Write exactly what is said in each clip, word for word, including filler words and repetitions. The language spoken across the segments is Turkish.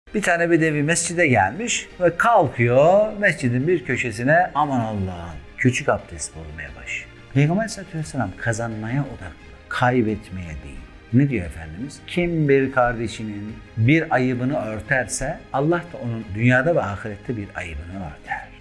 Bir tane bedevi mescide gelmiş ve kalkıyor mescidin bir köşesine aman Allah'ım küçük abdest bulmaya başlıyor. Peygamber Aleyhisselatü Vesselam kazanmaya odaklı, kaybetmeye değil. Ne diyor Efendimiz? Kim bir kardeşinin bir ayıbını örterse Allah da onun dünyada ve ahirette bir ayıbını örter.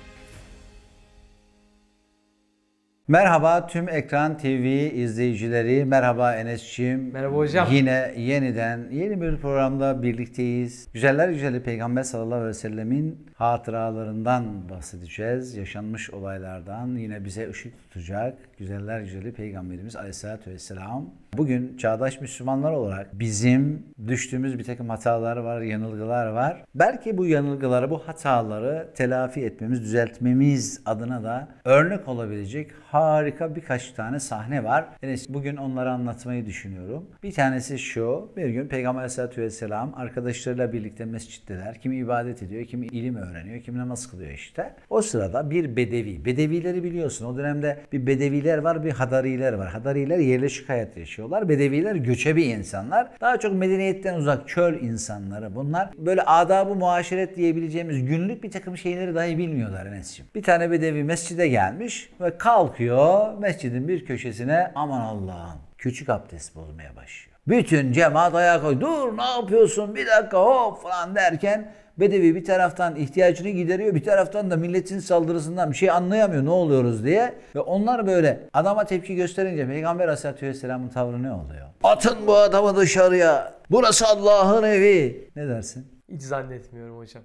Merhaba tüm Ekran T V izleyicileri. Merhaba Enes'ciğim. Merhaba hocam. Yine yeniden yeni bir programda birlikteyiz. Güzeller güzeli Peygamber sallallahu aleyhi ve sellemin hatıralarından bahsedeceğiz. Yaşanmış olaylardan yine bize ışık tutacak güzeller güzeli Peygamberimiz aleyhissalatü vesselam. Bugün çağdaş Müslümanlar olarak bizim düştüğümüz bir takım hatalar var, yanılgılar var. Belki bu yanılgıları, bu hataları telafi etmemiz, düzeltmemiz adına da örnek olabilecek harika birkaç tane sahne var. Yani bugün onları anlatmayı düşünüyorum. Bir tanesi şu, bir gün Peygamber Aleyhisselatü Vesselam arkadaşlarıyla birlikte mescitteler. Kimi ibadet ediyor, kimi ilim öğreniyor, kimi namaz kılıyor işte. O sırada bir bedevi, bedevileri biliyorsun o dönemde bir bedeviler var, bir hadariler var. Hadariler yerleşik hayat yaşıyorlar. Bedeviler göçebi insanlar. Daha çok medeniyetten uzak çöl insanları bunlar. Böyle adab-ı muaşeret diyebileceğimiz günlük bir takım şeyleri dahi bilmiyorlar Enes'ciğim. Bir tane bedevi mescide gelmiş ve kalkıyor mescidin bir köşesine aman Allah'ım küçük abdest bulmaya başlıyor. Bütün cemaat ayağa koyuyor. Dur ne yapıyorsun bir dakika hop falan derken bedevi bir taraftan ihtiyacını gideriyor, bir taraftan da milletin saldırısından bir şey anlayamıyor ne oluyoruz diye. Ve onlar böyle adama tepki gösterince Peygamber Aleyhisselatü Vesselam'ın tavrı ne oluyor? Atın bu adamı dışarıya. Burası Allah'ın evi. Ne dersin? Hiç zannetmiyorum hocam.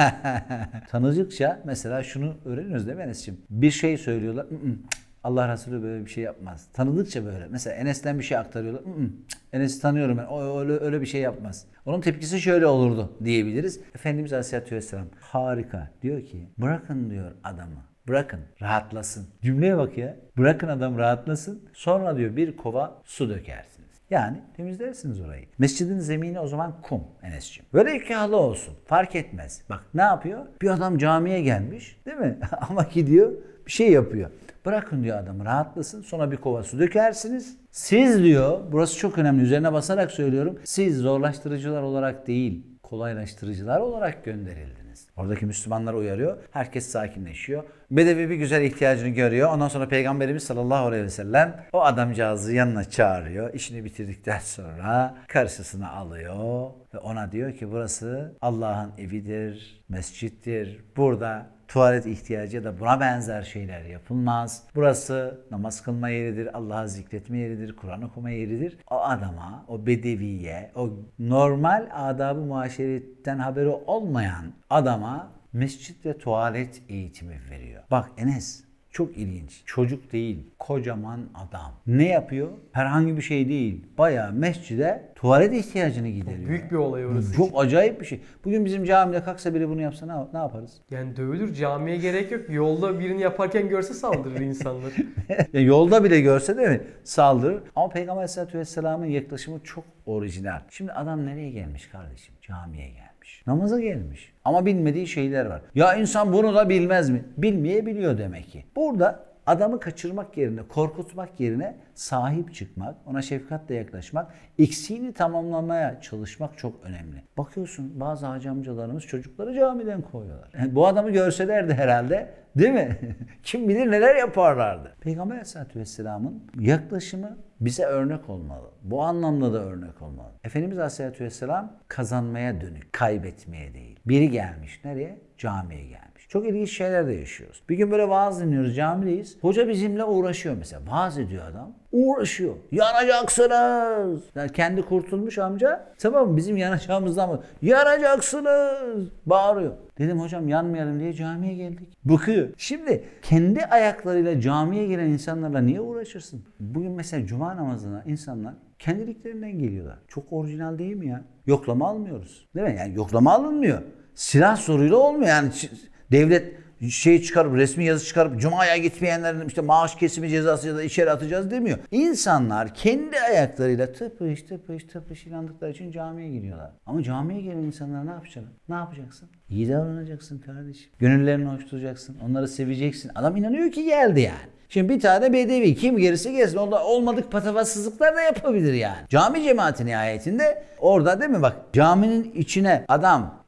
Tanıdıkça mesela şunu öğreniyoruz değil mi Enes'ciğim? Bir şey söylüyorlar. Allah Resulü böyle bir şey yapmaz. Tanıdıkça böyle. Mesela Enes'ten bir şey aktarıyorlar. Enes'i tanıyorum ben. O öyle, öyle bir şey yapmaz. Onun tepkisi şöyle olurdu diyebiliriz. Efendimiz Aleyhisselatü Vesselam harika. Diyor ki bırakın diyor adamı. Bırakın rahatlasın. Cümleye bak ya. Bırakın adam rahatlasın. Sonra diyor bir kova su dökersiniz. Yani temizlersiniz orayı. Mescidin zemini o zaman kum Enes'ciğim. Böyle ikahlı olsun. Fark etmez. Bak ne yapıyor? Bir adam camiye gelmiş değil mi? Ama gidiyor bir şey yapıyor. Bırakın diyor adamı rahatlasın. Sonra bir kova su dökersiniz. Siz diyor, burası çok önemli üzerine basarak söylüyorum. Siz zorlaştırıcılar olarak değil, kolaylaştırıcılar olarak gönderildiniz. Oradaki Müslümanlar uyarıyor. Herkes sakinleşiyor. Bedevi bir güzel ihtiyacını görüyor. Ondan sonra Peygamberimiz sallallahu aleyhi ve sellem o adamcağızı yanına çağırıyor. İşini bitirdikten sonra karşısına alıyor. Ve ona diyor ki burası Allah'ın evidir, mescittir. Burada tuvalet ihtiyacı ya da buna benzer şeyler yapılmaz. Burası namaz kılma yeridir, Allah'ı zikretme yeridir, Kur'an okuma yeridir. O adama, o bedeviye, o normal adab-ı muaşeretten haberi olmayan adama mescit ve tuvalet eğitimi veriyor. Bak Enes, çok ilginç. Çocuk değil, kocaman adam. Ne yapıyor? Herhangi bir şey değil. Bayağı mescide tuvalet ihtiyacını gideriyor. Büyük bir olay orası. Çok için. Acayip bir şey. Bugün bizim camide kalksa biri bunu yapsa ne, ne yaparız? Yani dövülür, camiye gerek yok. Yolda birini yaparken görse saldırır insanlar. Yani yolda bile görse değil mi? Saldırır. Ama Peygamber Aleyhisselatü Vesselam'ın yaklaşımı çok orijinal. Şimdi adam nereye gelmiş kardeşim? Camiye gelmiş. Namaza gelmiş. Ama bilmediği şeyler var. Ya insan bunu da bilmez mi? Bilmeyebiliyor demek ki. Burada adamı kaçırmak yerine, korkutmak yerine sahip çıkmak, ona şefkatle yaklaşmak, eksiğini tamamlamaya çalışmak çok önemli. Bakıyorsun bazı hacı amcalarımız çocukları camiden koyuyorlar. Yani bu adamı görselerdi herhalde değil mi? Kim bilir neler yaparlardı. Peygamber Aleyhisselatü Vesselam'ın yaklaşımı bize örnek olmalı. Bu anlamda da örnek olmalı. Efendimiz Aleyhisselatü Vesselam kazanmaya dönük, kaybetmeye değil. Biri gelmiş nereye? Camiye gelmiş. Çok ilginç şeyler de yaşıyoruz. Bir gün böyle vaaz dinliyoruz, camideyiz. Hoca bizimle uğraşıyor mesela. Vaaz ediyor adam. Uğraşıyor. Yanacaksınız. Yani kendi kurtulmuş amca. Tamam mı? Bizim yanacağımızdan mı? Yanacaksınız. Bağırıyor. Dedim hocam yanmayalım diye camiye geldik. Bıkıyor. Şimdi kendi ayaklarıyla camiye giren insanlarla niye uğraşırsın? Bugün mesela cuma namazına insanlar kendiliklerinden geliyorlar. Çok orijinal değil mi ya? Yoklama almıyoruz. Değil mi? Yani yoklama alınmıyor. Silah soruyla olmuyor yani. Devlet şey çıkarıp resmi yazı çıkarıp cumaya gitmeyenlerin işte maaş kesimi cezası ya da içeri atacağız demiyor. İnsanlar kendi ayaklarıyla tıpış tıpış tıpış inandıkları için camiye giriyorlar. Ama camiye gelen insanlar ne yapacak? Ne yapacaksın? İyi davranacaksın kardeşim. Gönüllerini hoş tutacaksın. Onları seveceksin. Adam inanıyor ki geldi yani. Şimdi bir tane bedevi kim gerisi gelsin. Onda olmadık patavatsızlıklar da yapabilir yani. Cami cemaati nihayetinde orada değil mi bak caminin içine adam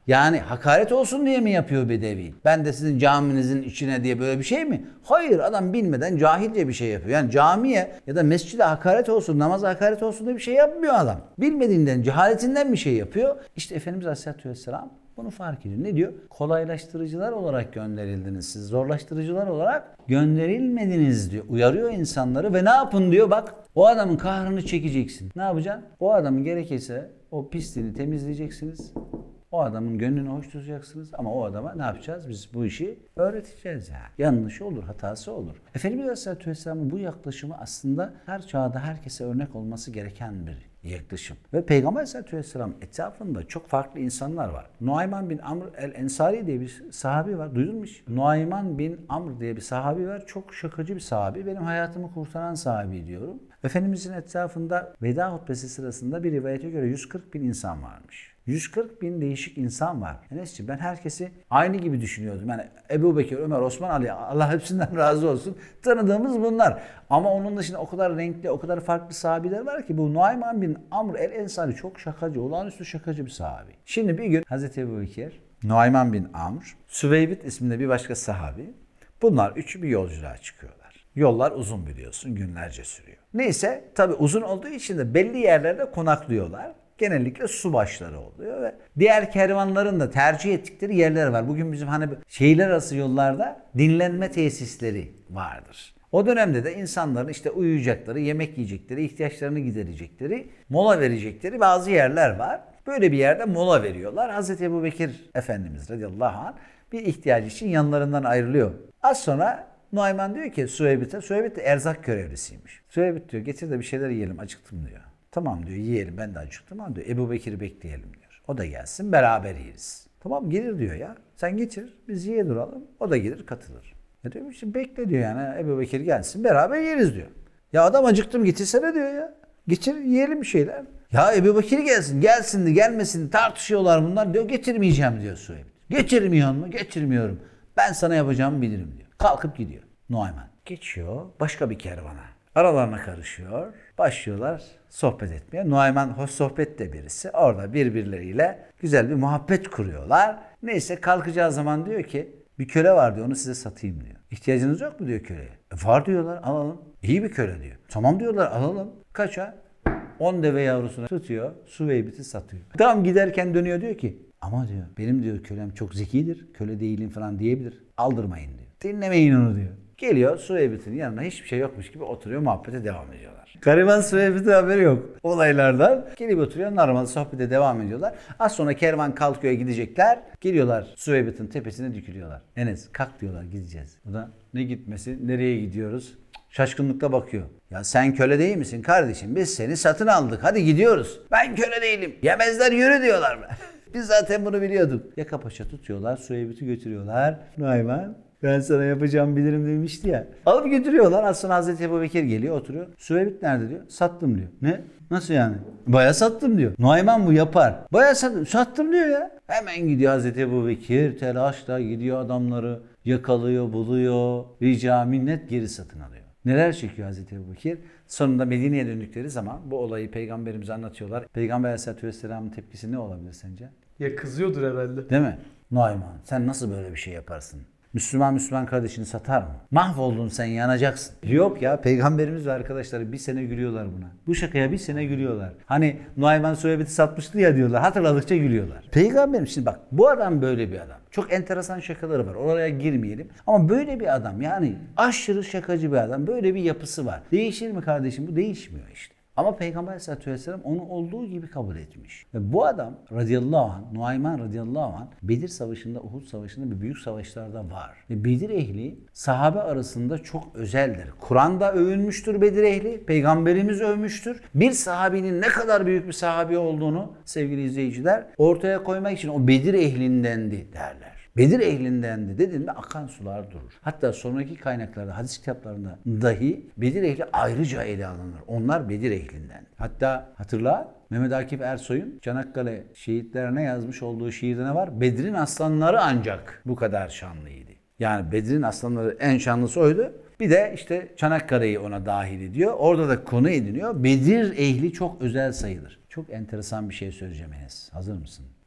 Yani hakaret olsun diye mi yapıyor Bedevi? Ben de sizin caminizin içine diye böyle bir şey mi? Hayır, adam bilmeden cahilce bir şey yapıyor. Yani camiye ya da mescide hakaret olsun, namaza hakaret olsun diye bir şey yapmıyor adam. Bilmediğinden, cehaletinden bir şey yapıyor. İşte Efendimiz Aleyhisselatü Vesselam bunu fark ediyor. Ne diyor? Kolaylaştırıcılar olarak gönderildiniz siz. Zorlaştırıcılar olarak gönderilmediniz diyor. Uyarıyor insanları ve ne yapın diyor, bak. O adamın kahrını çekeceksin. Ne yapacaksın? O adamın gerekirse o pisliğini temizleyeceksiniz. O adamın gönlünü hoş tutacaksınız ama o adama ne yapacağız? Biz bu işi öğreteceğiz yani. Yanlışı olur, hatası olur. Efendimiz Aleyhisselatü Vesselam'ın bu yaklaşımı aslında her çağda herkese örnek olması gereken bir yaklaşım. Ve Peygamber Aleyhisselatü Vesselam etrafında çok farklı insanlar var. Nuayman bin Amr el-Ensari diye bir sahabi var. Duydun mu hiç? Nuayman bin Amr diye bir sahabi var. Çok şakacı bir sahabi. Benim hayatımı kurtaran sahabi diyorum. Efendimizin etrafında veda hutbesi sırasında bir rivayete göre yüz kırk bin insan varmış. yüz kırk bin değişik insan var. Enes'ciğim, ben herkesi aynı gibi düşünüyordum. Yani Ebu Bekir, Ömer, Osman, Ali, Allah hepsinden razı olsun. Tanıdığımız bunlar. Ama onun dışında o kadar renkli, o kadar farklı sahabiler var ki bu Nuayman bin Amr el-Ensari çok şakacı, olağanüstü şakacı bir sahabi. Şimdi bir gün Hazreti Ebu Bekir, Nuayman bin Amr, Süveybit isminde bir başka sahabi. Bunlar üçü bir yolculuğa çıkıyorlar. Yollar uzun biliyorsun, günlerce sürüyor. Neyse, tabii uzun olduğu için de belli yerlerde konaklıyorlar. Genellikle su başları oluyor ve diğer kervanların da tercih ettikleri yerler var. Bugün bizim hani şehirler arası yollarda dinlenme tesisleri vardır. O dönemde de insanların işte uyuyacakları, yemek yiyecekleri, ihtiyaçlarını giderecekleri, mola verecekleri bazı yerler var. Böyle bir yerde mola veriyorlar. Hazreti Ebubekir Efendimiz radıyallahu anh bir ihtiyacı için yanlarından ayrılıyor. Az sonra Nuayman diyor ki Süveybit'e, Süveybit de erzak görevlisiymiş. Süveybit diyor, getir de bir şeyler yiyelim, acıktım diyor. Tamam diyor, yiyelim, ben de acıktım ama diyor Ebu Bekir'i bekleyelim diyor. O da gelsin, beraber yeriz. Tamam, gelir diyor ya. Sen getir, biz yiye duralım. O da gelir, katılır. Ya diyor işte bekle diyor yani Ebu Bekir gelsin, beraber yeriz diyor. Ya adam acıktım getirsene diyor ya. Getir yiyelim bir şeyler. Ya Ebu Bekir gelsin, gelsin de gelmesin tartışıyorlar bunlar diyor, getirmeyeceğim diyor Süheybit. Getirmiyor mu? Getirmiyorum. Ben sana yapacağımı bilirim diyor. Kalkıp gidiyor Nuayman. Geçiyor başka bir kervana. Aralarına karışıyor. Başlıyorlar sohbet etmeye. Nuayman hoş sohbet de birisi. Orada birbirleriyle güzel bir muhabbet kuruyorlar. Neyse kalkacağı zaman diyor ki bir köle var diyor, onu size satayım diyor. İhtiyacınız yok mu diyor köleye. E, var diyorlar, alalım. İyi bir köle diyor. Tamam diyorlar, alalım. Kaça? on deve yavrusunu tutuyor. Süveybit'i satıyor. Tam giderken dönüyor diyor ki ama diyor benim diyor kölem çok zekidir. Köle değilim falan diyebilir. Aldırmayın diyor. Dinlemeyin onu diyor. Geliyor Süveybit'in yanına hiçbir şey yokmuş gibi oturuyor, muhabbete devam ediyorlar. Gariban Süveybit'in haberi yok olaylardan. Gelip oturuyor, normal sohbete devam ediyorlar. Az sonra kervan kalkıyor, gidecekler. Geliyorlar Süveybit'in tepesine dikiliyorlar. Enes kalk diyorlar, gideceğiz. O da ne gitmesi, nereye gidiyoruz? Şaşkınlıkla bakıyor. Ya sen köle değil misin kardeşim? Biz seni satın aldık. Hadi gidiyoruz. Ben köle değilim. Yemezler yürü diyorlar. Biz zaten bunu biliyorduk. Yaka paça tutuyorlar. Süheybit'i götürüyorlar. Nuayman ben sana yapacağımı bilirim demişti ya. Alıp götürüyorlar. Az sonra Hazreti Ebubekir geliyor, oturuyor. Süheybit nerede diyor. Sattım diyor. Ne? Nasıl yani? Bayağı sattım diyor. Nuayman bu yapar. Bayağı sattım. Sattım diyor ya. Hemen gidiyor Hazreti Ebubekir. Telaşla gidiyor, adamları yakalıyor, buluyor. Rica minnet geri satın alıyor. Neler çekiyor Hazreti Ebubekir? Sonunda Medine'ye döndükleri zaman bu olayı peygamberimize anlatıyorlar. Peygamber Aleyhisselatü Vesselam'ın tepkisi ne olabilir sence? Ya kızıyordur herhalde. Değil mi? Nuayman sen nasıl böyle bir şey yaparsın? Müslüman Müslüman kardeşini satar mı? Mahvoldun sen, yanacaksın. Yok ya, peygamberimiz ve arkadaşları bir sene gülüyorlar buna. Bu şakaya bir sene gülüyorlar. Hani Nuayman Süheybit'i satmıştı ya diyorlar. Hatırladıkça gülüyorlar. Peygamberim şimdi bak, bu adam böyle bir adam. Çok enteresan şakaları var. Oraya girmeyelim. Ama böyle bir adam, yani aşırı şakacı bir adam. Böyle bir yapısı var. Değişir mi kardeşim? Bu değişmiyor işte. Ama Peygamber Aleyhisselatü Vesselam onu olduğu gibi kabul etmiş. Ve bu adam radıyallahu anh, Nuayman radıyallahu anh Bedir Savaşı'nda, Uhud Savaşı'nda ve büyük savaşlarda var. Ve Bedir ehli sahabe arasında çok özeldir. Kur'an'da övülmüştür Bedir ehli, Peygamberimiz övmüştür. Bir sahabinin ne kadar büyük bir sahabi olduğunu sevgili izleyiciler ortaya koymak için o Bedir ehlindendi derler. Bedir ehlindendi dediğinde akan sular durur. Hatta sonraki kaynaklarda, hadis kitaplarında dahi Bedir ehli ayrıca ele alınır. Onlar Bedir ehlinden. Hatta hatırla, Mehmet Akif Ersoy'un Çanakkale şehitlerine yazmış olduğu şiirde ne var? Bedir'in aslanları ancak bu kadar şanlıydı. Yani Bedir'in aslanları en şanlısı oydu. Bir de işte Çanakkale'yi ona dahil ediyor. Orada da konu ediniyor. Bedir ehli çok özel sayılır. Çok enteresan bir şey söyleyeceğim Enes. Hazır mısın?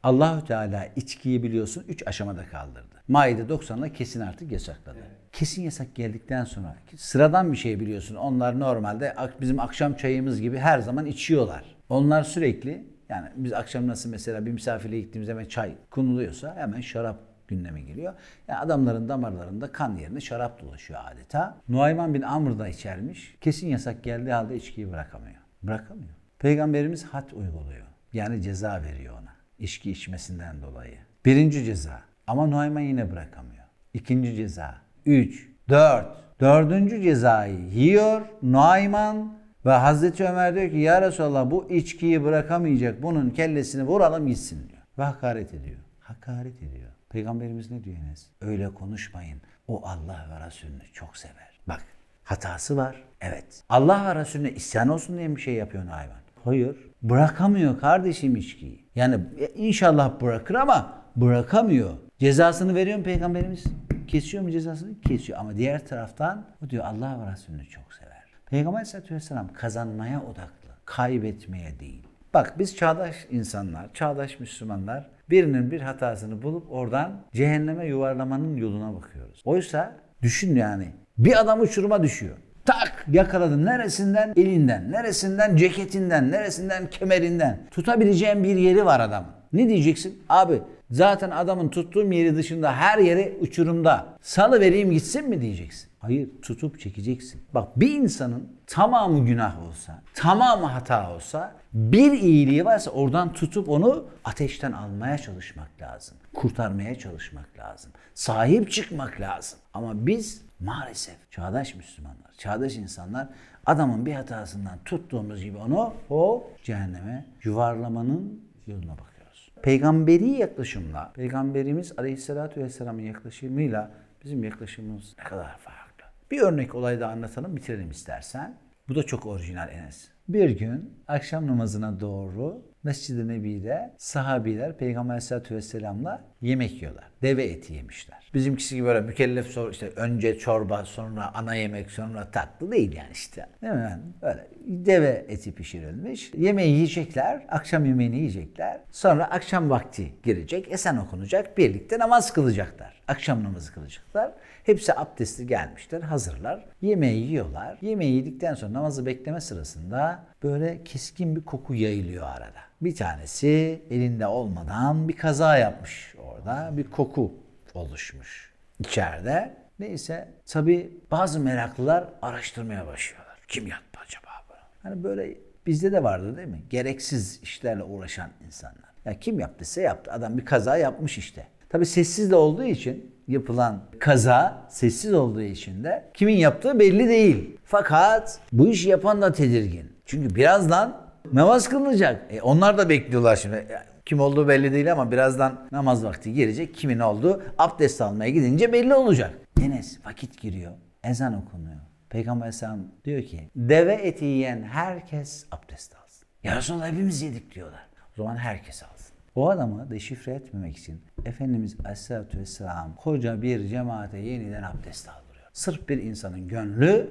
Allahü Teala içkiyi biliyorsun üç aşamada kaldırdı. Maide doksanla kesin artık yasakladı. Evet. Kesin yasak geldikten sonra sıradan bir şey biliyorsun. Onlar normalde bizim akşam çayımız gibi her zaman içiyorlar. Onlar sürekli, yani biz akşam nasıl mesela bir misafirliğe gittiğimizde hemen çay konuluyorsa hemen şarap gündeme geliyor. Yani adamların damarlarında kan yerine şarap dolaşıyor adeta. Nuayman bin Amr da içermiş. Kesin yasak geldiği halde içkiyi bırakamıyor. Bırakamıyor. Peygamberimiz had uyguluyor. Yani ceza veriyor ona. İçki içmesinden dolayı. Birinci ceza. Ama Nuayman yine bırakamıyor. İkinci ceza. Üç. Dört. Dördüncü cezayı yiyor Nuayman ve Hazreti Ömer diyor ki ya Resulallah bu içkiyi bırakamayacak. Bunun kellesini vuralım gitsin diyor. Ve hakaret ediyor. Hakaret ediyor. Peygamberimiz ne diyor Enes? Öyle konuşmayın. O Allah ve Resulünü çok sever. Bak hatası var. Evet. Allah ve Resulüne isyan olsun diye bir şey yapıyor hayvan. Hayır. Bırakamıyor kardeşim içkiyi. Yani inşallah bırakır ama bırakamıyor. Cezasını veriyor mu Peygamberimiz? Kesiyor mu cezasını? Kesiyor. Ama diğer taraftan o diyor Allah ve Resulünü çok sever. Peygamber Aleyhisselatü Vesselam kazanmaya odaklı. Kaybetmeye değil. Bak biz çağdaş insanlar, çağdaş Müslümanlar birinin bir hatasını bulup oradan cehenneme yuvarlamanın yoluna bakıyoruz. Oysa düşün yani bir adam uçuruma düşüyor. Tak yakaladın neresinden? Elinden, neresinden? Ceketinden, neresinden? Kemerinden. Tutabileceğin bir yeri var adamın. Ne diyeceksin? Abi zaten adamın tuttuğum yeri dışında her yeri uçurumda. Salı vereyim gitsin mi diyeceksin? Hayır, tutup çekeceksin. Bak bir insanın tamamı günah olsa, tamamı hata olsa, bir iyiliği varsa oradan tutup onu ateşten almaya çalışmak lazım. Kurtarmaya çalışmak lazım. Sahip çıkmak lazım. Ama biz maalesef çağdaş Müslümanlar, çağdaş insanlar adamın bir hatasından tuttuğumuz gibi onu o cehenneme yuvarlamanın yoluna bakıyoruz. Peygamberi yaklaşımla, Peygamberimiz Aleyhisselatü Vesselam'ın yaklaşımıyla bizim yaklaşımımız ne kadar farklı. Bir örnek olay da anlatalım, bitirelim istersen. Bu da çok orijinal Enes. Bir gün akşam namazına doğru Mescid-i Nebi'de sahabiler Peygamber Aleyhisselatü Vesselam'la yemek yiyorlar. Deve eti yemişler. Bizimkisi gibi böyle mükellef soru işte önce çorba, sonra ana yemek, sonra tatlı değil yani işte. Değil mi? Yani böyle deve eti pişirilmiş. Yemeği yiyecekler, akşam yemeğini yiyecekler. Sonra akşam vakti girecek, ezan okunacak, birlikte namaz kılacaklar. Akşam namazı kılacaklar. Hepsi abdestli gelmişler, hazırlar. Yemeği yiyorlar. Yemeği yedikten sonra namazı bekleme sırasında böyle keskin bir koku yayılıyor arada. Bir tanesi elinde olmadan bir kaza yapmış orada. Bir koku oluşmuş içeride. Neyse tabii bazı meraklılar araştırmaya başlıyorlar. Kim yaptı acaba bunu? Hani böyle bizde de vardı değil mi? Gereksiz işlerle uğraşan insanlar. Ya kim yaptıysa yaptı. Adam bir kaza yapmış işte. Tabii sessiz de olduğu için yapılan kaza sessiz olduğu için de kimin yaptığı belli değil. Fakat bu işi yapan da tedirgin. Çünkü birazdan namaz kılınacak. E onlar da bekliyorlar şimdi. Kim olduğu belli değil ama birazdan namaz vakti gelecek. Kimin olduğu abdest almaya gidince belli olacak. Enes vakit giriyor. Ezan okunuyor. Peygamber Aleyhisselam diyor ki deve eti yiyen herkes abdest alsın. Ya Resulallah hepimiz yedik diyorlar. O zaman herkes alsın. O adamı deşifre etmemek için Efendimiz Aleyhisselatü Vesselam koca bir cemaate yeniden abdest aldırıyor. Sırf bir insanın gönlü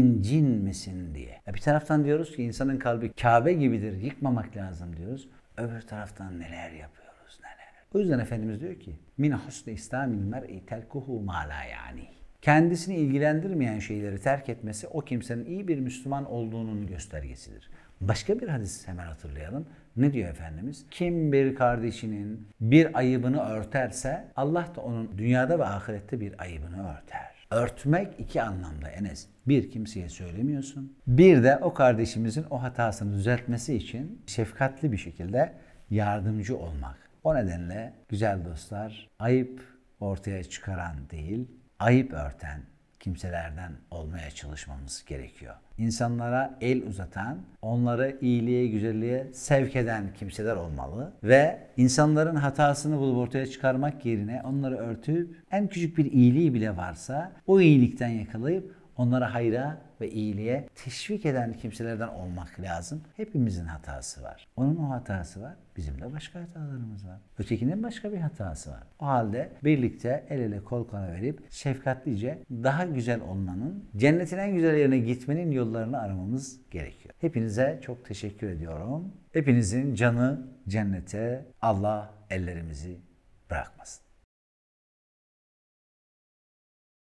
incinmesin diye. Ya bir taraftan diyoruz ki insanın kalbi Kabe gibidir, yıkmamak lazım diyoruz. Öbür taraftan neler yapıyoruz neler. O yüzden Efendimiz diyor ki min husni islamil mer'i terkuhu ma la yani. Kendisini ilgilendirmeyen şeyleri terk etmesi o kimsenin iyi bir Müslüman olduğunun göstergesidir. Başka bir hadis hemen hatırlayalım. Ne diyor Efendimiz? Kim bir kardeşinin bir ayıbını örterse Allah da onun dünyada ve ahirette bir ayıbını örter. Örtmek iki anlamda Enes. Bir, kimseye söylemiyorsun. Bir de o kardeşimizin o hatasını düzeltmesi için şefkatli bir şekilde yardımcı olmak. O nedenle güzel dostlar, ayıp ortaya çıkaran değil, ayıp örten kimselerden olmaya çalışmamız gerekiyor. İnsanlara el uzatan, onları iyiliğe, güzelliğe sevk eden kimseler olmalı ve insanların hatasını bulup ortaya çıkarmak yerine onları örtüp en küçük bir iyiliği bile varsa o iyilikten yakalayıp onlara hayra ve iyiliğe teşvik eden kimselerden olmak lazım. Hepimizin hatası var. Onun o hatası var. Bizim de başka hatalarımız var. Ötekinin başka bir hatası var. O halde birlikte el ele kol kola verip şefkatlice daha güzel olmanın, cennetin en güzel yerine gitmenin yollarını aramamız gerekiyor. Hepinize çok teşekkür ediyorum. Hepinizin canı cennete, Allah ellerimizi bırakmasın.